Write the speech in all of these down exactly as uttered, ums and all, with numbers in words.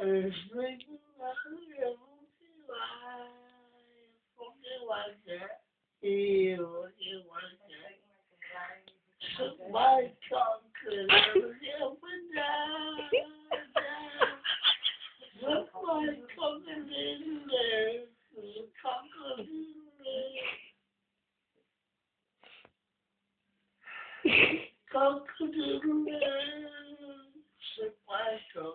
It's making my fucking like that. You, you like that. So my cockle, up and down, down. Look my cockle in there. The cockle in there. Cockle in there. So my cockle.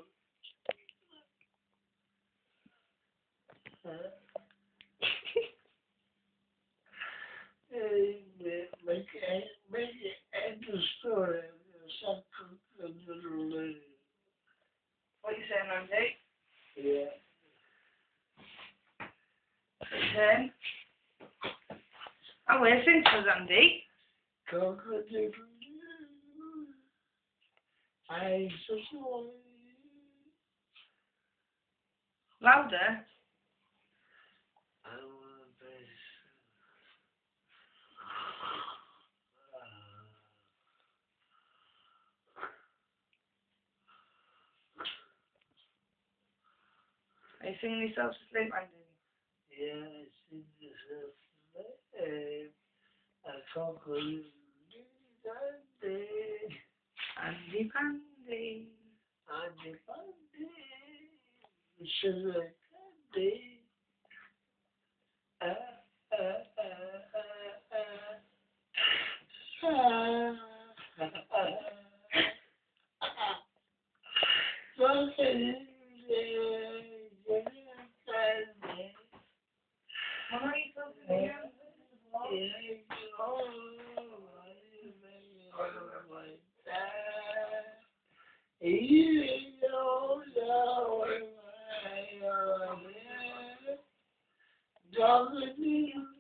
Hey, make it, make it end the story. Something a little late. What are you saying, Andy? Yeah. Ten. Oh, we're finished, Andy. Cockle in I so sorry. Louder. I want this. Are you singing yourself to sleep, Andy? Yeah, I see this. Hey, I cockle in Andy. Andy Pandy. Andy, Andy. We should like Andy. Uh, uh, uh, uh, uh, uh. Something What are you talking about? Dog